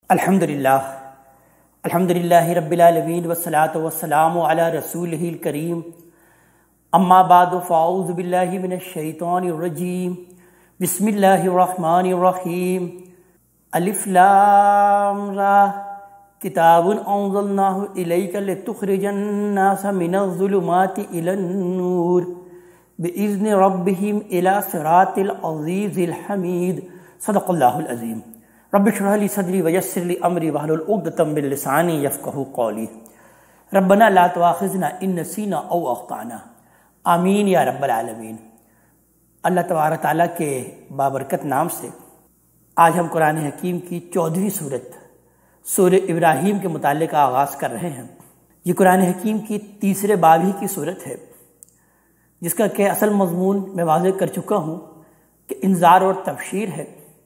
الحمدللہ رب العالمین والصلاة والسلام علی رسولہ الکریم اما بعد فاعوذ باللہ من الشیطان الرجیم بسم اللہ الرحمن الرحیم الف لام را کتاب انزلناہ الیک لتخرج الناس من الظلمات الى النور بإذن ربهم الى صراط العزیز الحمید صدق اللہ العظیم رب اشرح لی صدری ویسر لی امری واحلل عقدۃ من لسانی یفقہوا قولی ربنا لا تؤاخذنا ان نسینا او اخطأنا آمین یا رب العالمین۔ اللہ تبارک تعالیٰ کے بابرکت نام سے آج ہم قرآن حکیم کی 14ویں سورہ ابراہیم کے متعلق آغاز کر رہے ہیں۔ یہ قرآن حکیم کی تیسرے باب ہی کی صورت ہے، جس کا کہ اصل مضمون میں واضح کر چکا ہوں کہ انذار اور تبشیر ہے۔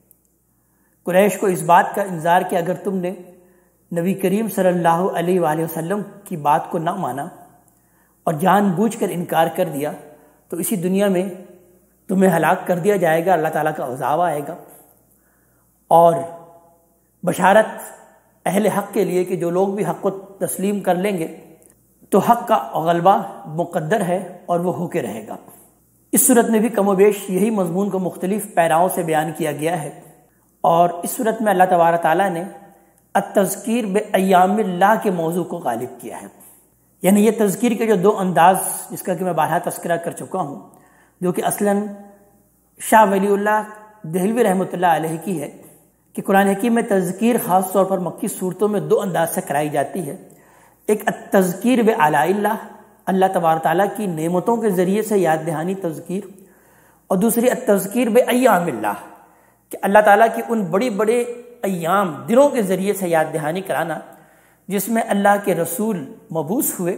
قریش کو اس بات کا انذار کہ اگر تم نے نبی کریم صلی اللہ علیہ وآلہ وسلم کی بات کو نہ مانا اور جان بوجھ کر انکار کر دیا تو اسی دنیا میں تمہیں ہلاک کر دیا جائے گا، اللہ تعالیٰ کا عذاب آئے گا۔ اور بشارت اہل حق کے لیے کہ جو لوگ بھی حق کو تسلیم کر لیں گے تو حق کا غلبہ مقدر ہے اور وہ ہو کے رہے گا۔ اس صورت میں بھی کم و بیش یہی مضمون کو مختلف پیراؤں سے بیان کیا گیا ہے، اور اس صورت میں اللہ تبارک تعالیٰ نے التذکیر بایام اللہ کے موضوع کو غالب کیا ہے۔ یعنی یہ تذکیر کے جو دو انداز، جس کا کہ میں بارہا تذکرہ کر چکا ہوں، جو کہ اصلاً شاہ ولی اللہ دہلوی رحمۃ اللہ علیہ کی ہے کہ قرآن حکیم میں تذکیر خاص طور پر مکی صورتوں میں دو انداز سے کرائی جاتی ہے۔ ایک التذکیر بآلاء اللہ، اللہ تبارک تعالیٰ کی نعمتوں کے ذریعے سے یاد دہانی تذکیر، اور دوسری التذکیر بایام اللہ کہ اللہ تعالیٰ کی ان بڑے بڑے ایام، دنوں کے ذریعے سے یاد دہانی کرانا جس میں اللہ کے رسول مبعوث ہوئے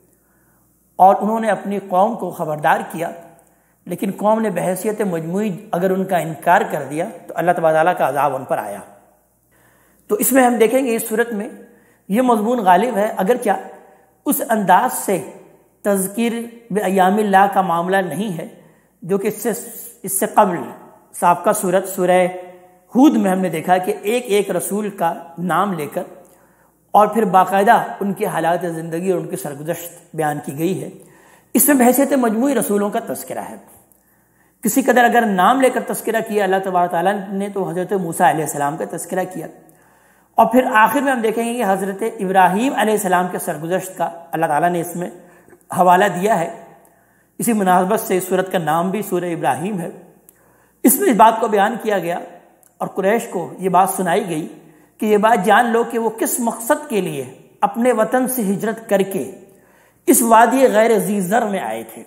اور انہوں نے اپنی قوم کو خبردار کیا، لیکن قوم نے بحیثیت مجموعی اگر ان کا انکار کر دیا تو اللہ تبارک تعالیٰ کا عذاب ان پر آیا۔ تو اس میں ہم دیکھیں گے اس صورت میں یہ مضمون غالب ہے، اگرچہ اس انداز سے تذکیر بایام اللہ کا معاملہ نہیں ہے جو کہ اس سے قبل سابقہ صورت سورہ ہود میں ہم نے دیکھا کہ ایک ایک رسول کا نام لے کر اور پھر باقاعدہ ان کے حالات زندگی اور ان کی سرگزشت بیان کی گئی ہے۔ اس میں بحیثیت مجموعی رسولوں کا تذکرہ ہے۔ کسی قدر اگر نام لے کر تذکرہ کیا اللہ تبارک تعالیٰ نے تو حضرت موسیٰ علیہ السلام کا تذکرہ کیا، اور پھر آخر میں ہم دیکھیں گے کہ حضرت ابراہیم علیہ السلام کے سرگزشت کا اللہ تعالیٰ نے اس میں حوالہ دیا ہے۔ اسی مناسبت سے اس سورت کا نام بھی سورہ ابراہیم ہے۔ اس میں اس بات کو بیان کیا گیا اور قریش کو یہ بات سنائی گئی کہ یہ بات جان لو کہ وہ کس مقصد کے لیے اپنے وطن سے ہجرت کر کے اس وادی غیر ذی زر میں آئے تھے،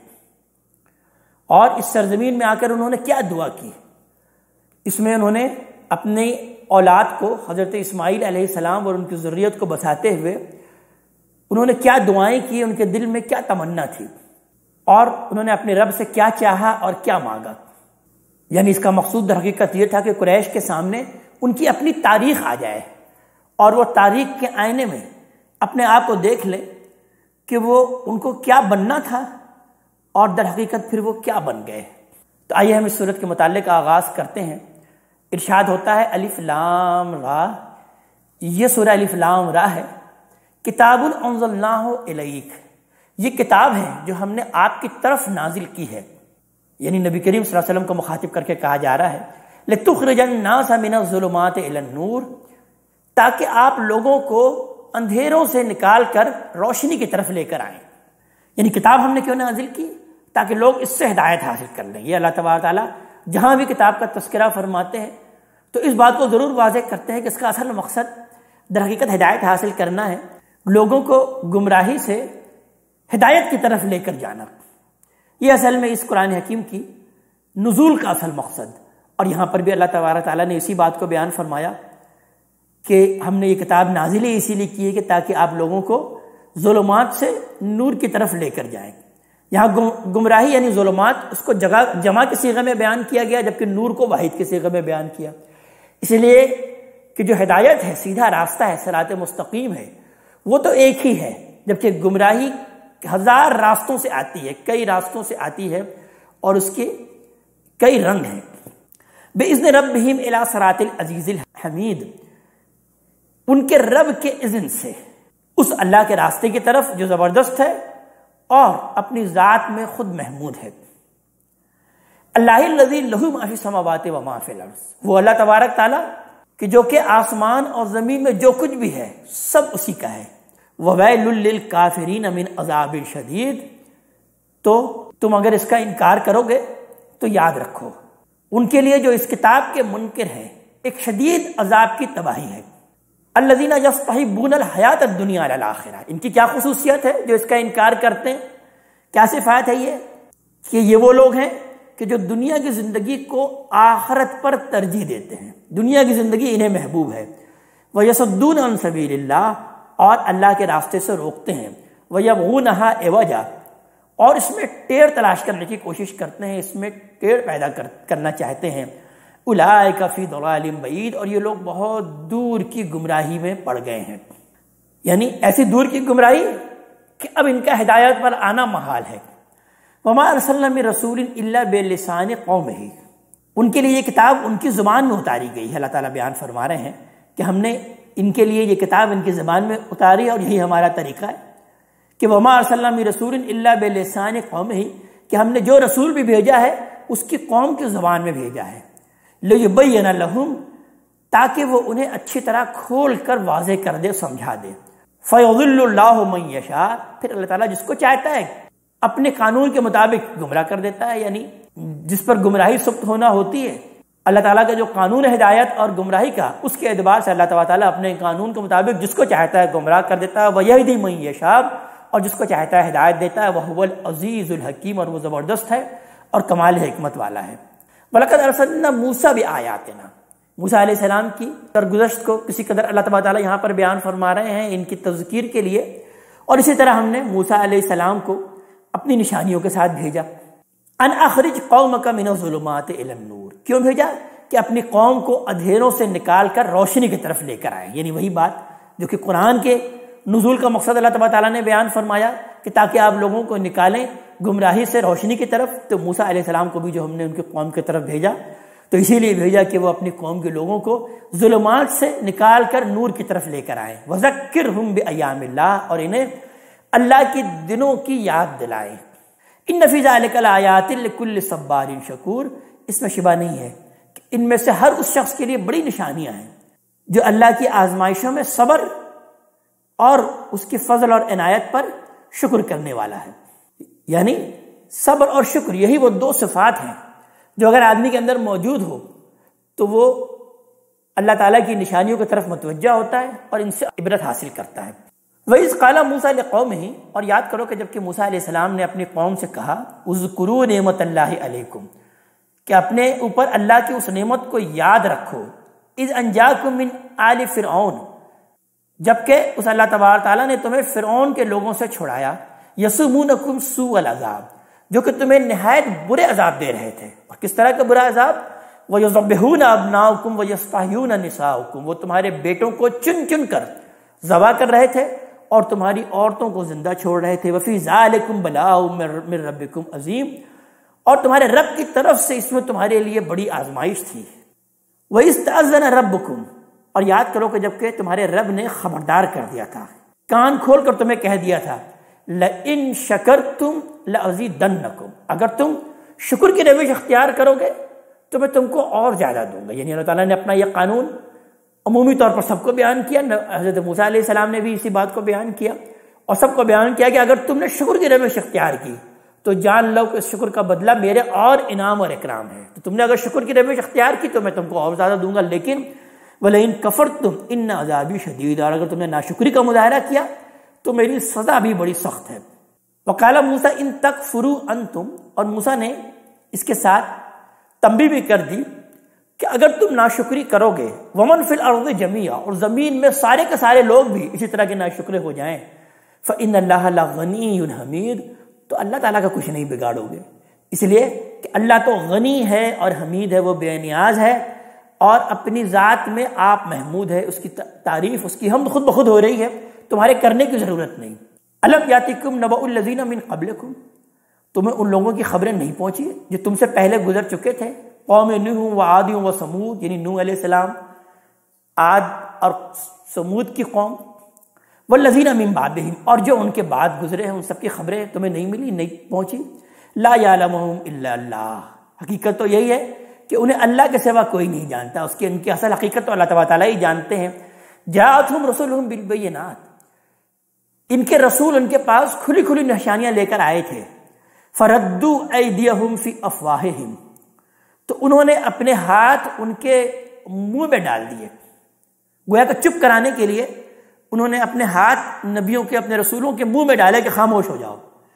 اور اس سرزمین میں آ کر انہوں نے کیا دعا کی۔ اس میں انہوں نے اپنی اولاد کو حضرت اسماعیل علیہ السلام اور ان کی ذریت کو بچاتے ہوئے انہوں نے کیا دعائیں کی، ان کے دل میں کیا تمنا تھی، اور انہوں نے اپنے رب سے کیا چاہا اور کیا مانگا۔ یعنی اس کا مقصود در حقیقت یہ تھا کہ قریش کے سامنے ان کی اپنی تاریخ آ جائے اور وہ تاریخ کے آئینے میں اپنے آپ کو دیکھ لے کہ وہ ان کو کیا بننا تھا اور در حقیقت پھر وہ کیا بن گئے۔ تو آئیے ہم اس صورت کے متعلق آغاز کرتے ہیں۔ ارشاد ہوتا ہے الف لام را، یہ سورہ الف لام را ہے۔ کتاب انزلناہ الیک، یہ کتاب ہے جو ہم نے آپ کی طرف نازل کی ہے، یعنی نبی کریم صلی اللہ علیہ وسلم کو مخاطب کر کے کہا جا رہا ہے لِتُخْرِجَ النَّاسَ مِنَ الظُّلُمَاتِ إِلَى النُّورِ، تاکہ آپ لوگوں کو اندھیروں سے نکال کر روشنی کی طرف لے کر آئیں۔ یعنی کتاب ہم نے کیوں نازل کی؟ تاکہ لوگ اس سے ہدایت حاصل کر لیں۔ یہ اللہ تبارک تعالیٰ جہاں بھی کتاب کا تذکرہ فرماتے ہیں تو اس بات کو ضرور واضح کرتے ہیں کہ اس کا اصل مقصد در حقیقت ہدایت حاصل کرنا ہے، لوگوں کو گمراہی سے ہدایت کی طرف لے کر جانا۔ یہ اصل میں اس قرآن حکیم کی نزول کا اصل مقصد، اور یہاں پر بھی اللہ تبارک تعالیٰ نے اسی بات کو بیان فرمایا کہ ہم نے یہ کتاب نازل اسی لیے کی ہے کہ تاکہ آپ لوگوں کو ظلمات سے نور کی طرف لے کر جائیں۔ یہاں گمراہی یعنی ظلمات اس کو جمع کے صیغے میں بیان کیا گیا، جبکہ نور کو واحد کے صیغے میں بیان کیا، اس لیے کہ جو ہدایت ہے، سیدھا راستہ ہے، صراط مستقیم ہے، وہ تو ایک ہی ہے، جبکہ گمراہی ہزار راستوں سے آتی ہے، کئی راستوں سے آتی ہے، اور اس کے کئی رنگ ہیں۔ بِإِذْنِ رَبِّهِمْ إِلَى صِرَاطِ الْعَزِيزِ الْحَمِيدِ، ان کے رب کے اذن سے اس اللہ کے راستے کی طرف جو زبردست ہے اور اپنی ذات میں خود محمود ہے۔ اللہ الذی لہ ما فی السماوات و ما فی الارض، وہ اللہ تبارک تعالیٰ کہ جو کہ آسمان اور زمین میں جو کچھ بھی ہے سب اسی کا ہے۔ وَوَيْلٌ لِّلْكَافِرِينَ مِنْ عَذَابٍ شَدِيدٍ، تو تم اگر اس کا انکار کرو گے تو یاد رکھو ان کے لیے جو اس کتاب کے منکر ہیں ایک شدید عذاب کی تباہی ہے۔ الذین یستحبون الحیات الدنیا علی الآخرہ، ان کی کیا خصوصیت ہے جو اس کا انکار کرتے ہیں؟ کیا صفات ہے یہ کہ یہ وہ لوگ ہیں کہ جو دنیا کی زندگی کو آخرت پر ترجیح دیتے ہیں، دنیا کی زندگی انہیں محبوب ہے۔ وَيَصُدُّونَ عَن سَبِيلِ اللَّهِ، اور اللہ کے راستے سے روکتے ہیں۔ وَيَبْغُونَهَا عِوَجًا، اور اس میں ٹیڑھ تلاش کرنے کی کوشش کرتے ہیں، اس میں ٹیڑھ پیدا کرنا چاہتے ہیں۔ اولئک فی ضلال بعید، اور یہ لوگ بہت دور کی گمراہی میں پڑ گئے ہیں، یعنی ایسی دور کی گمراہی کہ اب ان کا ہدایت پر آنا محال ہے۔ وما ارسلنا من رسول الا بلسان قومہ، ان کے لیے یہ کتاب ان کی زبان میں اتاری گئی ہے۔ اللہ تعالیٰ بیان فرما رہے ہیں کہ ہم نے ان کے لیے یہ کتاب ان کی زبان میں اتاری، اور یہی ہمارا طریقہ ہے کہ وما ارسلنا من رسول الا بلسان قومہ، کہ ہم نے جو رسول بھی بھیجا ہے اس کی قوم کی زبان میں بھیجا ہے۔ لیبین لہم، تاکہ وہ انہیں اچھی طرح کھول کر واضح کر دے، سمجھا دے۔ فیضل اللہ من یشاء، پھر اللہ تعالیٰ جس کو چاہتا ہے اپنے قانون کے مطابق گمراہ کر دیتا ہے، یعنی جس پر گمراہی سبت ہونا ہوتی ہے، اللہ تعالیٰ کا جو قانون ہدایت اور گمراہی کا، اس کے اعتبار سے اللہ تعالیٰ اپنے قانون کے مطابق جس کو چاہتا ہے گمراہ کر دیتا ہے۔ وَيَهْدِي مَن يَشَاءُ، اور جس کو چاہتا ہے ہدایت دیتا ہے۔ وَهُوَ الْعَزِيزُ الْحَكِيمُ، اور وہ زبردست ہے اور کمال حکمت والا ہے۔ وَلَقَدْ أَرْسَلْنَا مُوسَىٰ بِآيَاتِنَا، موسیٰ علیہ السلام کی سرگزشت کو کسی قدر اللہ تعالیٰ یہاں پر بیان فرما رہے ہیں ان کی تذکیر کے لیے، اور اسی طرح ہم نے موسیٰ علیہ السلام کو اپنی نشانیوں کے ساتھ بھیجا۔ ان اخرج قومک من الظلمات الی النور، کیوں بھیجا؟ کہ اپنی قوم کو اندھیروں سے نکال کر روشنی کی طرف لے کر آئے، یعنی وہی بات جو کہ قرآن کے نزول کا مقصد اللہ تعالیٰ نے بیان فرمایا کہ تاکہ آپ لوگوں کو نکالیں گمراہی سے روشنی کی طرف۔ تو موسیٰ علیہ السلام کو بھی جو ہم نے ان کی قوم کی طرف بھیجا تو اسی لیے بھیجا کہ وہ اپنی قوم کے لوگوں کو ظلمات سے نکال کر نور کی طرف لے کر آئیں۔ وذکرہم بایام اللہ، اور انہیں اللہ کے دنوں کی یاد دلائیں۔ ان فی ذلک لآیات لکل صبار شکور، اس میں شبہ نہیں ہے کہ ان میں سے ہر اس شخص کے لیے بڑی نشانیاں ہیں جو اللہ کی آزمائشوں میں صبر اور اس کے فضل اور عنایت پر شکر کرنے والا ہے۔ یعنی صبر اور شکر، یہی وہ دو صفات ہیں جو اگر آدمی کے اندر موجود ہو تو وہ اللہ تعالیٰ کی نشانیوں کی طرف متوجہ ہوتا ہے اور ان سے عبرت حاصل کرتا ہے۔ وَإِذْ قَالَ مُوسَىٰ لِقَوْمِهِ، اور یاد کرو کہ جب کہ موسیٰ علیہ السلام نے اپنی قوم سے کہا اذکروا نعمت اللہ علیکم، کہ اپنے اوپر اللہ کی اس نعمت کو یاد رکھو، اذ انجاکم من آل فرعون، جبکہ اس اللہ تبارک تعالیٰ نے تمہیں فرعون کے لوگوں سے چھڑایا، یسومونکم سوء العذاب، جو کہ تمہیں نہایت برے عذاب دے رہے تھے۔ اور کس طرح کا برا عذاب؟ وَيُذَبِّحُونَ أَبْنَاءَكُمْ وَيَسْتَحْيُونَ نِسَاءَكُمْ، وہ تمہارے بیٹوں کو چن چن کر ذبح کر رہے تھے اور تمہاری عورتوں کو زندہ چھوڑ رہے تھے۔ وَفِي ذَلِكُمْ بَلَاءٌ مِّن رَبِّكُمْ عَظِيمٌ، اور تمہارے رب کی طرف سے اس میں تمہارے لیے بڑی آزمائش تھی۔ وَإِذْ تَأَذَّنَ رَبُّكُمْ، اور یاد کرو کہ جب کہ تمہارے رب نے خبردار کر دیا تھا، کان کھول کر تمہیں کہہ دیا تھا، لَإِن شَكَرْتُمْ لَأَزِيدَنَّكُمْ، اگر تم شکر کی روش اختیار کرو گے تو میں تم کو اور زیادہ دوں گا۔ یعنی اللہ تعالیٰ نے اپنا یہ قانون عمومی طور پر سب کو بیان کیا، حضرت موسیٰ علیہ السلام نے بھی اسی بات کو بیان کیا اور سب کو بیان کیا کہ اگر تم نے شکر کی روش اختیار کی تو جان لو کہ اس شکر کا بدلہ میرے اور انعام اور اکرام ہے۔ تو تم نے اگر شکر کی روش اختیار کی تو میں تم کو اور زیادہ دوں گا، لیکن وَلَئِن كَفَرْتُمْ إِنَّ عَذَابِي شَدِيدٌ، اور اگر تم نے ناشکری کا مظاہرہ کیا تو میری سزا بھی بڑی سخت ہے۔ وَقَالَ مُوسَىٰ إِن تَكْفُرُوا أَنْتُمْ، اور موسیٰ نے اس کے ساتھ تنبیہ بھی کر دی کہ اگر تم ناشکری کرو گے، وَمَنْ فِي الْأَرْضِ جَمِيعًا، اور زمین میں سارے کے سارے لوگ بھی اسی طرح کے ناشکرے ہو جائیں، فَإِنَّ اللَّهَ لَغَنِيٌّ حَمِيدٌ، تو اللہ تعالیٰ کا کچھ نہیں بگاڑو گے، اس لیے کہ اللہ تو غنی ہے اور حمید ہے، وہ بے نیاز ہے اور اپنی ذات میں آپ محمود ہے، اس کی تعریف، اس کی حمد خود بخود ہو رہی ہے، تمہارے کرنے کی ضرورت نہیں۔ أَلَمْ يَأْتِكُمْ نَبَأُ الَّذِينَ مِنْ قَبْلِكُمْ، تمہیں ان لوگوں کی خبریں نہیں پہنچی جو تم سے پہلے گزر چکے تھے، قوم نوح و عاد و سمود، یعنی نوح علیہ السلام، عاد اور سمود کی قوم، والذین من بعدہم، اور جو ان کے بعد گزرے ہیں ان سب کی خبریں تمہیں نہیں ملی، نہیں پہنچی. لا یعلمہم الا اللہ، حقیقت تو یہی ہے کہ انہیں اللہ کے سوا کوئی نہیں جانتا، اس کی ان کی اصل حقیقت تو اللہ تعالیٰ ہی جانتے ہیں. جاءتہم رسولہم بالبینات، ان کے رسول ان کے پاس کھلی کھلی نشانیاں لے کر آئے تھے. فردوا ایدیہم فی افواہہم، تو انہوں نے اپنے ہاتھ ان کے منہ میں ڈال دیے، گویا کہ چپ کرانے کے لیے انہوں نے اپنے ہاتھ نبیوں کے، اپنے رسولوں کے منہ میں ڈالے کہ خاموش ہو جاؤ.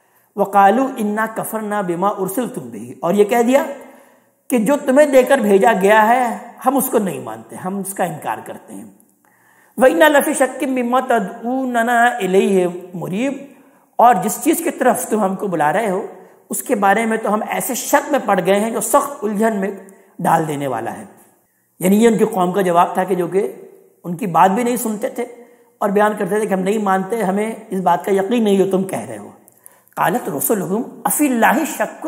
وقالوا انا کفرنا بما ارسلتم به، اور یہ کہہ دیا کہ جو تمہیں دے کر بھیجا گیا ہے ہم اس کو نہیں مانتے، ہم اس کا انکار کرتے ہیں. وَإِنَّا لَفِي شَكٍّ مِّمَّا تَدْعُونَنَا إِلَيْهِ مُرِيبٍ، اور جس چیز کی طرف تم ہم کو بلا رہے ہو اس کے بارے میں تو ہم ایسے شک میں پڑ گئے ہیں جو سخت الجھن میں ڈال دینے والا ہے. یعنی یہ ان کی قوم کا جواب تھا کہ جو کہ ان کی بات بھی نہیں سنتے تھے اور بیان کرتے تھے کہ ہم نہیں مانتے، ہمیں اس بات کا یقین نہیں جو تم کہہ رہے ہو. قالت رسلہم افی اللہ شک،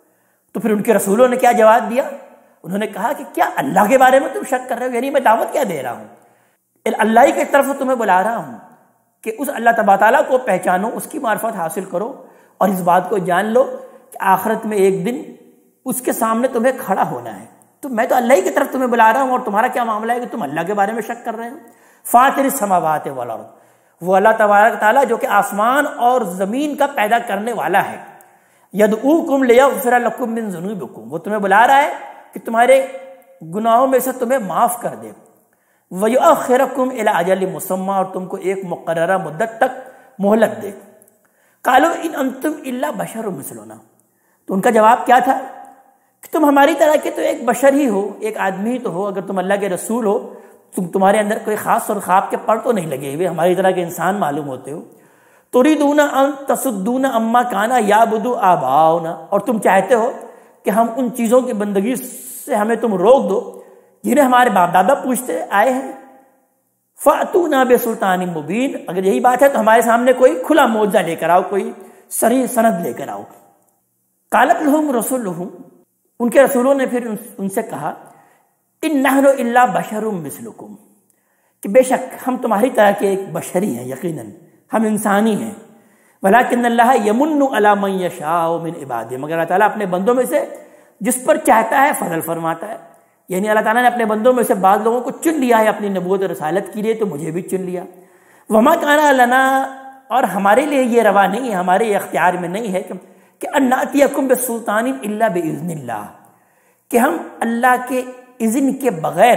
تو پھر ان کے رسولوں نے کیا جواب دیا؟ انہوں نے کہا کہ کیا اللہ کے بارے میں تم شک کر رہے ہو؟ یعنی میں دعوت کیا دے رہا ہوں، اللہ ہی کی طرف تمہیں بلا رہا ہوں کہ اس اللہ تبارک تعالیٰ کو پہچانو، اس کی معرفت حاصل کرو، اور اس بات کو جان لو کہ آخرت میں ایک دن اس کے سامنے تمہیں کھڑا ہونا ہے. تو میں تو اللہ ہی کی طرف تمہیں بلا رہا ہوں، اور تمہارا کیا معاملہ ہے کہ تم اللہ کے بارے میں شک کر رہے ہو؟ فاطر السماوات والارض، وہ اللہ تبارک تعالیٰ جو کہ آسمان اور زمین کا پیدا کرنے والا ہے. یدعوکم لیغفر لکم من ذنوبکم، وہ تمہیں بلا رہا ہے کہ تمہارے گناہوں میں سے تمہیں معاف کر دے. وَيُؤَخِّرَكُمْ إِلَىٰ أَجَلٍ مُّسَمًّى، اور تم کو ایک مقررہ مدت تک مہلت دے. قَالُوا إِنْ أَنْتُمْ إِلَّا بَشَرٌ مِّثْلُنَا، تو ان کا جواب کیا تھا کہ تم ہماری طرح کے تو ایک بشر ہی ہو، ایک آدمی ہی تو ہو. اگر تم اللہ کے رسول ہو تمہارے اندر کوئی خاص اور خواب کے پر تو نہیں لگے ہوئے، ہماری طرح کے انسان معلوم ہوتے ہو. تُرِيدُونَ أَن تَصُدُّونَ عَمَّا كَانَ يَعْبُدُ آبَاؤُنَا، اور تم چاہتے ہو کہ ہم ان چیزوں کی بندگی سے ہمیں تم روک دو جنہیں ہمارے باپ دادا پوچھتے آئے ہیں. فَأْتُونَا بِسُلْطَانٍ مُبِينٍ، اگر یہی بات ہے تو ہمارے سامنے کوئی کھلا معجزہ لے کر آؤ، کوئی صریح سند لے کر آؤ. قالت لهم رسولهم، ان کے رسولوں نے پھر ان سے کہا ان نحن الا بشر مثلکم، کہ بے شک ہم تمہاری طرح کے ایک بشری ہیں، یقیناً ہم انسانی ہیں. ولکن اللہ یمن علی من یشاء من عبادہ، مگر اللہ تعالیٰ اپنے بندوں میں سے جس پر چاہتا ہے فضل فرماتا ہے. یعنی اللہ تعالیٰ نے اپنے بندوں میں سے بعض لوگوں کو چن لیا ہے اپنی نبوت اور رسالت کے لیے، تو مجھے بھی چن لیا. وما کان لنا، اور ہمارے لیے یہ روا نہیں ہے، ہمارے اختیار میں نہیں ہے کہ ان ناتیکم بسلطان الا باذن اللہ، کہ ہم اللہ کے اذن کے بغیر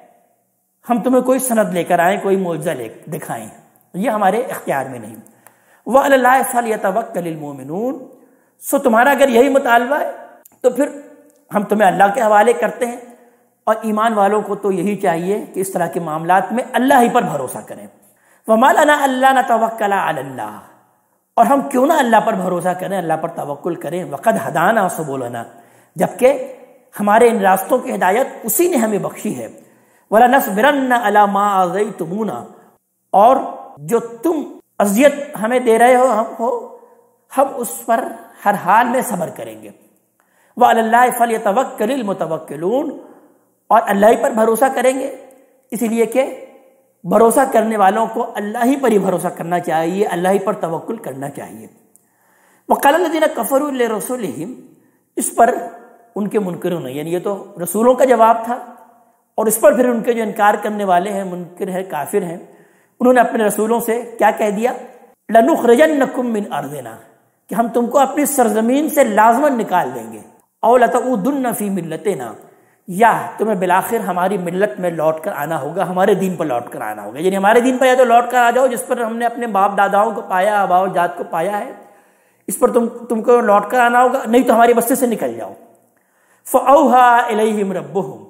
ہم تمہیں کوئی سند لے کر آئیں، کوئی معجزہ لے دکھائیں، یہ ہمارے اختیار میں نہیں. وعلی اللہ فلیتوکل المؤمنون، سو تمہارا اگر یہی مطالبہ ہے تو پھر ہم تمہیں اللہ کے حوالے کرتے ہیں، اور ایمان والوں کو تو یہی چاہیے کہ اس طرح کے معاملات میں اللہ ہی پر بھروسہ کریں. وما لنا الا نتوکل علی اللہ، اور ہم کیوں نہ اللہ پر بھروسہ کریں، اللہ پر توکل کریں. وقد ہدانا سبلنا، جبکہ ہمارے ان راستوں کی ہدایت اسی نے ہمیں بخشی ہے. وَلَنَصْبِرَنَّ عَلَىٰ مَا آذَيْتُمُونَا، اور جو تم اذیت ہمیں دے رہے ہو ہم اس پر ہر حال میں صبر کریں گے. وَعَلَى اللَّهِ فَلْيَتَوَكَّلِ الْمُتَوَكِّلُونَ، اور اللہ ہی پر بھروسہ کریں گے، اس لیے کہ بھروسہ کرنے والوں کو اللہ ہی پر ہی بھروسہ کرنا چاہیے، اللہ ہی پر توکل کرنا چاہیے. وَقَالَ الَّذِينَ كَفَرُوا لِرُسُلِهِمْ، اس پر ان کے منکروں نے، یعنی یہ تو رسولوں کا جواب تھا، اور اس پر پھر ان کے جو انکار کرنے والے ہیں، منکر ہیں، کافر ہیں، انہوں نے اپنے رسولوں سے کیا کہہ دیا؟ لَنُخْرِجَنَّكُم مِّنْ أَرْضِنَا، کہ ہم تم کو اپنی سرزمین سے لازماً نکال دیں گے. أَوْ لَتَعُودُنَّ فِي مِلَّتِنَا، یا تمہیں بالآخر ہماری ملت میں لوٹ کر آنا ہوگا، ہمارے دین پر لوٹ کر آنا ہوگا. یعنی ہمارے دین پر یا تو لوٹ کر آ جاؤ جس پر ہم نے اپنے باپ داداؤں کو پایا، آباء و اجداد کو پایا ہے، اس پر تم کو لوٹ کر آنا ہوگا، نہیں تو ہماری بستی سے نکل جاؤ. فَأَوْحَىٰ إِلَيْهِمْ رَبُّهُمْ،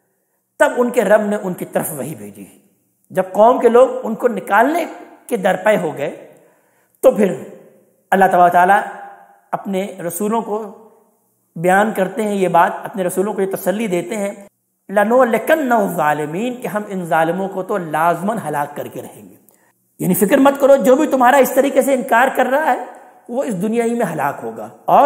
تب ان کے رب نے ان کی طرف وحی بھیجی. جب قوم کے لوگ ان کو نکالنے کے درپے ہو گئے تو پھر اللہ تبارک تعالیٰ اپنے رسولوں کو بیان کرتے ہیں یہ بات، اپنے رسولوں کو یہ تسلی دیتے ہیں لَنُهْلِكَنَّ الظَّالِمِينَ، کہ ہم ان ظالموں کو تو لازماً ہلاک کر کے رہیں گے. یعنی فکر مت کرو، جو بھی تمہارا اس طریقے سے انکار کر رہا ہے وہ اس دنیا ہی میں ہلاک ہوگا. اور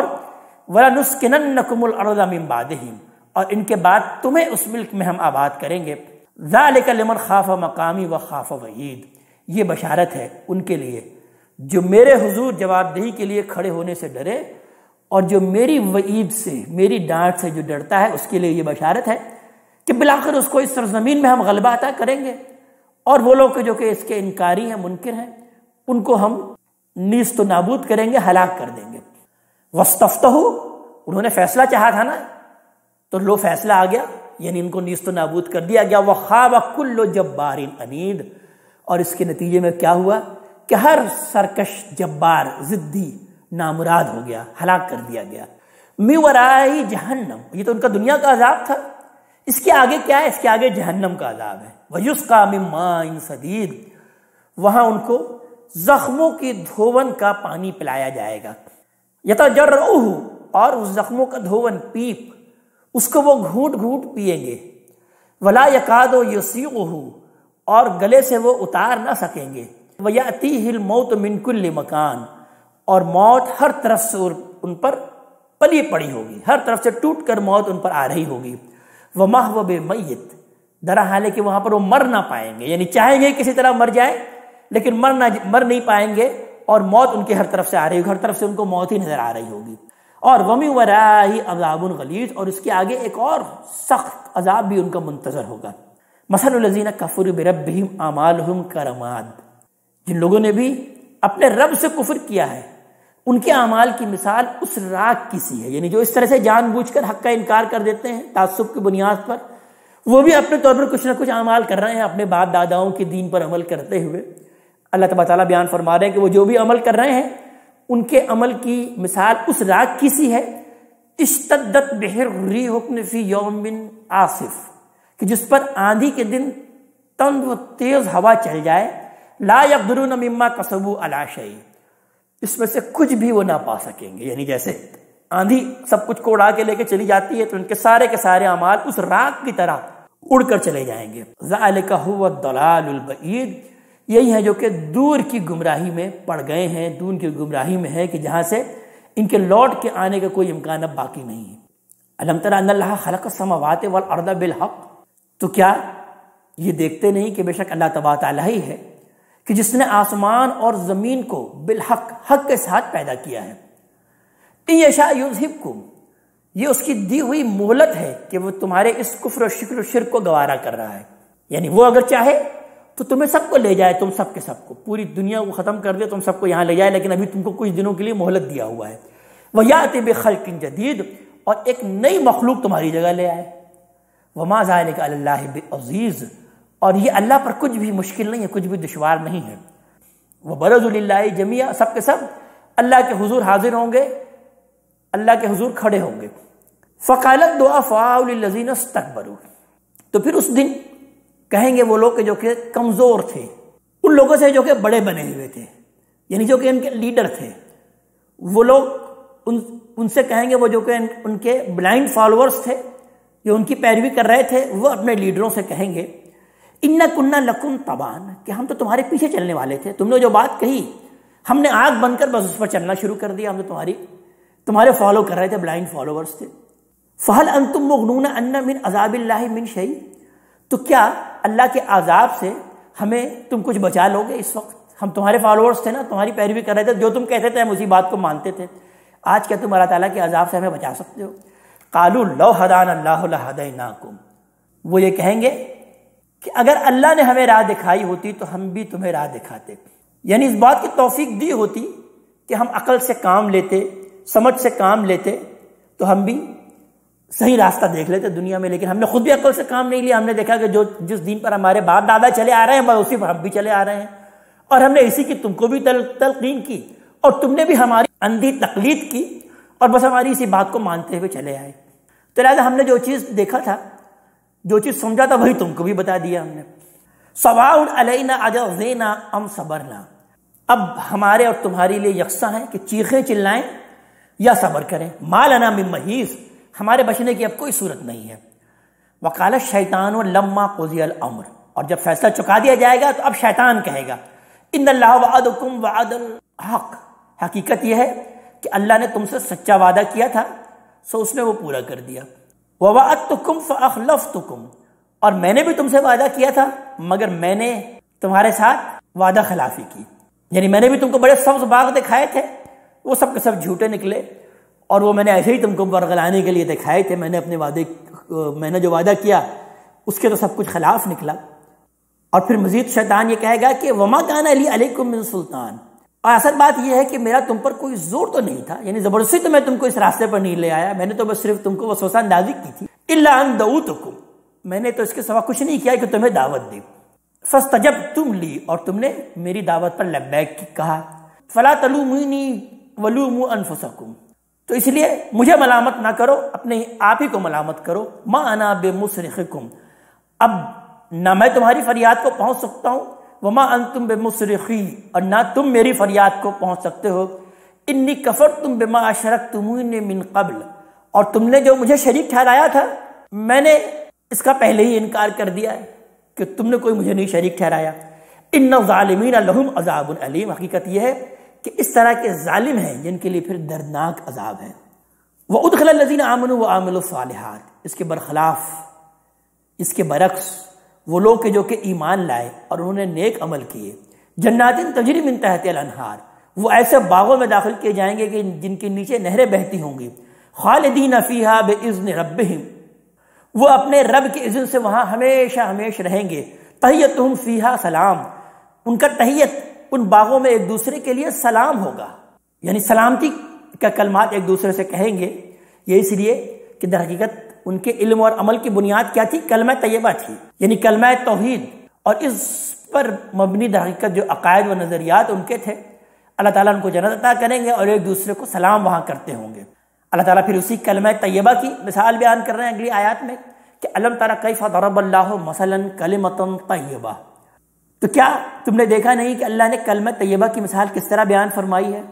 وَلَنُسْكِنَنَّكُمُ الْأَرْضَ مِن بَعْدِهِمْ، اور ان کے بعد تمہیں اس ملک میں ہم آباد کریں گے. ذالک لمن خاف مقامی وخاف وعید، یہ بشارت ہے ان کے لیے جو میرے حضور جواب دہی کے لیے کھڑے ہونے سے ڈرے، اور جو میری وعید سے، میری ڈانٹ سے جو ڈرتا ہے اس کے لیے یہ بشارت ہے کہ بالآخر اس کو اس سرزمین میں ہم غلبہ عطا کریں گے، اور وہ لوگ جو کہ اس کے انکاری ہیں، منکر ہیں، ان کو ہم نیست و نابود کریں گے، ہلاک کر دیں گے۔ واستفتحوا، انہوں نے فیصلہ چاہا تھا نا، تو لو فیصلہ آ گیا، یعنی ان کو نیست و نابود کر دیا گیا۔ وخاب کل جبار عنید، اور اس کے نتیجے میں کیا ہوا کہ ہر سرکش جبار، ضدی، نامراد ہو گیا، ہلاک کر دیا گیا۔ من ورائہ جہنم، یہ تو ان کا دنیا کا عذاب تھا، اس کے آگے کیا ہے؟ اس کے آگے جہنم کا عذاب ہے۔ ویسقیٰ من ماء صدید، وہاں ان کو زخموں کی دھون کا پانی پلایا جائے گا۔ یتجرعہ، اور اس زخموں کا دھون، پیپ، اس کو وہ گھونٹ گھونٹ پیئیں گے۔ ولا یکاد یسیغہ، اور گلے سے وہ اتار نہ سکیں گے۔ ویأتیہ الموت من کل مکان، اور موت ہر طرف سے ان پر پلی پڑی ہوگی، ہر طرف سے ٹوٹ کر موت ان پر آ رہی ہوگی۔ وما هو بمیت، درحال ہے کہ وہاں پر وہ مر نہ پائیں گے، یعنی چاہیں گے کسی طرح مر جائیں لیکن مر نہیں پائیں گے، اور موت ان کی ہر طرف سے آ رہی ہوگی، ہر طرف سے ان کو موت ہی نظر آ رہی ہوگی۔ اور وَمِن وَرَائِهِ عَذَابٌ غَلِيظٌ، اور اس کے آگے ایک اور سخت عذاب بھی ان کا منتظر ہوگا۔ مَثَلُ الَّذِينَ كَفَرُوا بِرَبِّهِمْ أَعْمَالُهُمْ كَرَمَادٍ، جن لوگوں نے بھی اپنے رب سے کفر کیا ہے، ان کے اعمال کی مثال اس راکھ کی سی ہے، یعنی جو اس طرح سے جان بوجھ کر حق کا انکار کر دیتے ہیں تعصب کی بنیاد پر، وہ بھی اپنے طور پر کچھ نہ کچھ اعمال کر رہے ہیں اپنے باپ داداؤں کے دین پر عمل کرتے ہوئے۔ اللہ تبارک تعالیٰ بیان فرما رہے ہیں کہ وہ جو بھی عمل کر رہے ہیں ان کے عمل کی مثال اس راکھ کی سی ہے، اشتدت بہ الريح فی یوم عاصف، کہ جس پر آندھی کے دن تند و تیز ہوا چل جائے، لا یقدرون مما کسبوا علی شیء، اس میں سے کچھ بھی وہ نہ پا سکیں گے، یعنی جیسے آندھی سب کچھ کو اڑا کے لے کے چلی جاتی ہے تو ان کے سارے اعمال اس راکھ کی طرح اڑ کر چلے جائیں گے۔ ذالک هو الضلال البعید، یہی ہے جو کہ دور کی گمراہی میں پڑ گئے ہیں، دور کی گمراہی میں ہے کہ جہاں سے ان کے لوٹ کے آنے کا کوئی امکان اب باقی نہیں ہے۔ الم تر ان اللہ خلق السماوات والارض بالحق، تو کیا یہ دیکھتے نہیں کہ بے شک اللہ تبارک تعالیٰ ہی ہے کہ جس نے آسمان اور زمین کو بالحق، حق کے ساتھ پیدا کیا ہے۔ ان یشاء یذہبکم، یہ اس کی دی ہوئی مہلت ہے کہ وہ تمہارے اس کفر و شکر و شرک کو گوارا کر رہا ہے، یعنی وہ اگر چاہے تو تمہیں سب کو لے جائے، تم سب کے سب کو، پوری دنیا کو ختم کر دے، تم سب کو یہاں لے جائے، لیکن ابھی تم کو کچھ دنوں کے لیے مہلت دیا ہوا ہے۔ وَيَأْتِ بِخَلْقٍ جَدِيدٍ، اور ایک نئی مخلوق تمہاری جگہ لے آئے۔ وَمَا ذَلِكَ عَلَى اللَّهِ بِعَزِيزٍ، اور یہ اللہ پر کچھ بھی مشکل نہیں ہے، کچھ بھی دشوار نہیں ہے۔ وَبَرَزُوا لِلَّهِ جَمِيعًا، سب کے سب اللہ کے حضور حاضر ہوں گے، اللہ کے حضور کھڑے ہوں گے۔ فَقَالَ الضُّعَفَاءُ لِلَّذِينَ اسْتَكْبَرُوا، تو پھر اس دن کہیں گے وہ لوگ جو کہ کمزور تھے ان لوگوں سے جو کہ بڑے بنے ہوئے تھے، یعنی جو کہ ان کے لیڈر تھے، وہ لوگ ان سے کہیں گے، وہ جو کہ ان کے بلائنڈ فالوورز تھے جو ان کی پیروی کر رہے تھے، وہ اپنے لیڈروں سے کہیں گے اِنَّا كُنَّا لَكُمْ تَبَعًا، کہ ہم تو تمہارے پیچھے چلنے والے تھے، تم نے جو بات کہی ہم نے آنکھ بند کر بس اس پر چلنا شروع کر دیا، ہم تو تمہارے فالو کر رہے تھے، بلائنڈ فالوورز تھے۔ فَهَلْ أَنْتُمْ مُغْنُونَ عَنَّا مِنْ عَذَابِ اللَّهِ مِنْ شَيْءٍ، تو کیا اللہ کے عذاب سے ہمیں تم کچھ بچا لو گے؟ اس وقت ہم تمہارے فالوورز تھے نا، تمہاری پیروی کر رہے تھے، جو تم کہتے تھے ہم اسی بات کو مانتے تھے، آج کیا تم اللہ تعالیٰ کے عذاب سے ہمیں بچا سکتے ہو؟ قالوا لو ہدانا اللہ لہدیناکم، وہ یہ کہیں گے کہ اگر اللہ نے ہمیں راہ دکھائی ہوتی تو ہم بھی تمہیں راہ دکھاتے، یعنی اس بات کی توفیق دی ہوتی کہ ہم عقل سے کام لیتے، سمجھ سے کام لیتے تو ہم بھی صحیح راستہ دیکھ لیتے دنیا میں، لیکن ہم نے خود بھی عقل سے کام نہیں لیا، ہم نے دیکھا کہ جس دین پر ہمارے باپ دادا چلے آ رہے ہیں بس اسی پر ہم بھی چلے آ رہے ہیں، اور ہم نے اسی کی تم کو بھی تلقین کی اور تم نے بھی ہماری اندھی تقلید کی اور بس ہماری اسی بات کو مانتے ہوئے چلے آئے۔ تو لہٰذا ہم نے جو چیز دیکھا تھا، جو چیز سمجھا تھا، وہی تم کو بھی بتا دیا ہم نے۔ سواء علینا اجزینا ام صبرنا، اب ہمارے اور تمہارے لیے یکساں ہے کہ چیخیں چلائیں یا صبر کریں۔ ما لنا من محیص، ہمارے بچنے کی اب کوئی صورت نہیں ہے۔ وقال الشیطان لما قضی الامر، اور جب فیصلہ چکا دیا جائے گا تو اب شیطان کہے گا ان اللہ وعدکم وعد الحق، حقیقت یہ ہے کہ اللہ نے تم سے سچا وعدہ کیا تھا سو اس نے وہ پورا کر دیا۔ ووعدتکم فاخلفتکم، اور میں نے بھی تم سے وعدہ کیا تھا مگر میں نے تمہارے ساتھ وعدہ خلافی کی، یعنی میں نے بھی تم کو بڑے سبز باغ دکھائے تھے، وہ سب کے سب جھوٹے نکلے، اور وہ میں نے ایسے ہی تم کو ورگلانے کے لیے دکھائے تھے، میں نے جو وعدہ کیا اس کے تو سب کچھ خلاف نکلا۔ اور پھر مزید شیطان یہ کہے گا کہ وما کان لی علیکم من سلطان، اور اصل بات یہ ہے کہ میرا تم پر کوئی زور تو نہیں تھا، یعنی زبردستی تو میں تم کو اس راستے پر نہیں لے آیا، میں نے تو بس صرف تم کو وسوسہ اندازی کی تھی، الا ان دعوتکم، میں نے تو اس کے سوا کچھ نہیں کیا کہ تمہیں دعوت دی، فاستجبتم لی، اور تم نے میری دعوت پر لبیک کہا، فلا تلومونی ولوموا انفسکم، تو اس لیے مجھے ملامت نہ کرو، اپنے آپ ہی کو ملامت کرو، ما انا بمصرخکم، اب نہ میں تمہاری فریاد کو پہنچ سکتا ہوں، وما انتم بمصرخی، اور نہ تم میری فریاد کو پہنچ سکتے ہو، انی کفرتم بما اشرکتمونی من قبل، اور تم نے جو مجھے شریک ٹھہرایا تھا میں نے اس کا پہلے ہی انکار کر دیا ہے کہ تم نے کوئی مجھے نہیں شریک ٹھہرایا، ان الظالمین لہم عذاب علیم، حقیقت یہ ہے کہ اس طرح کے ظالم ہیں جن کے لیے پھر دردناک عذاب ہے۔ وَأُدْخِلَ الَّذِينَ آمَنُوا وَعَمِلُوا الصَّالِحَاتِ، اس کے برخلاف، اس کے برعکس وہ لوگ جو کہ ایمان لائے اور انہوں نے نیک عمل کیے، جنات تجری من تحتها الانہار، وہ ایسے باغوں میں داخل کیے جائیں گے کہ جن کے نیچے نہریں بہتی ہوں گی، خالدین فیہا بإذن ربہم، وہ اپنے رب کے اذن سے وہاں ہمیشہ ہمیشہ رہیں گے، تحیتہم فیہا سلام، ان کا تحیت ان باغوں میں ایک دوسرے کے لیے سلام ہوگا، یعنی سلامتی کا کلمات ایک دوسرے سے کہیں گے، یہ اس لیے کہ در حقیقت ان کے علم اور عمل کی بنیاد کیا تھی؟ کلمہ طیبہ تھی، یعنی کلمہ توحید، اور اس پر مبنی در حقیقت جو عقائد و نظریات ان کے تھے، اللہ تعالیٰ ان کو جنت عطا کریں گے اور ایک دوسرے کو سلام وہاں کرتے ہوں گے۔ اللہ تعالیٰ پھر اسی کلمہ طیبہ کی مثال بیان کر رہے ہیں اگلی آیات میں کہ الم تر کیف ضرب اللہ مثلا کلمۃ طیبہ، تو کیا تم نے دیکھا نہیں کہ اللہ نے کلمہ طیبہ کی مثال کس طرح بیان فرمائی ہے؟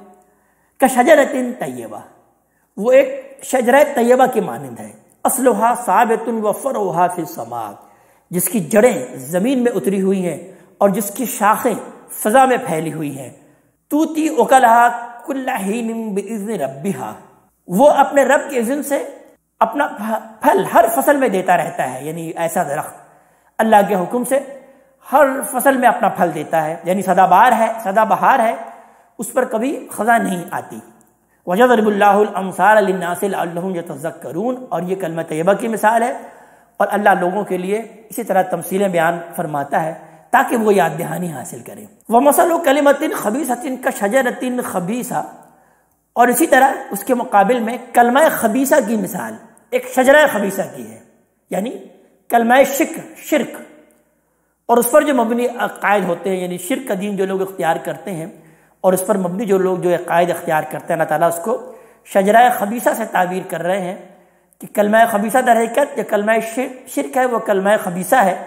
کشجرۃ طیبہ، وہ ایک شجرہ طیبہ کی مانند ہے، اصلھا ثابت وفرعھا فی السماء، جس کی جڑیں زمین میں اتری ہوئی ہیں اور جس کی شاخیں فضا میں پھیلی ہوئی ہیں، توتی اکلھا کل حین باذن ربھا، وہ اپنے رب کے اذن سے اپنا پھل ہر فصل میں دیتا رہتا ہے، یعنی ایسا درخت اللہ کے حکم سے ہر فصل میں اپنا پھل دیتا ہے، یعنی سدا بہار ہے، اس پر کبھی خزاں نہیں آتی۔ وَيَضْرِبُ اللَّهُ الْأَمْثَالَ لِلنَّاسِ لَعَلَّهُمْ يَتَذَكَّرُونَ، اور یہ کلمہ طیبہ کی مثال ہے، اور اللہ لوگوں کے لیے اسی طرح تمثیلیں بیان فرماتا ہے تاکہ وہ یاد دہانی حاصل کریں۔ وَمَثَلُ كَلِمَةٍ خَبِيثَةٍ كَشَجَرَةٍ خَبِيثَةٍ، اور اسی طرح اس کے مقابل میں کلمہ خبیثہ کی مثال ایک شجرہ خبیثہ کی ہے، یعنی کلمہ شرک، اور اس پر جو مبنی عقائد ہوتے ہیں، یعنی شرک کا دین جو لوگ اختیار کرتے ہیں اور اس پر مبنی جو لوگ جو عقائد اختیار کرتے ہیں، اللہ تعالیٰ اس کو شجرہ خبیثہ سے تعبیر کر رہے ہیں کہ کلمہ خبیثہ در حقیقت جو کلمہ شرک ہے وہ کلمہ خبیثہ ہے۔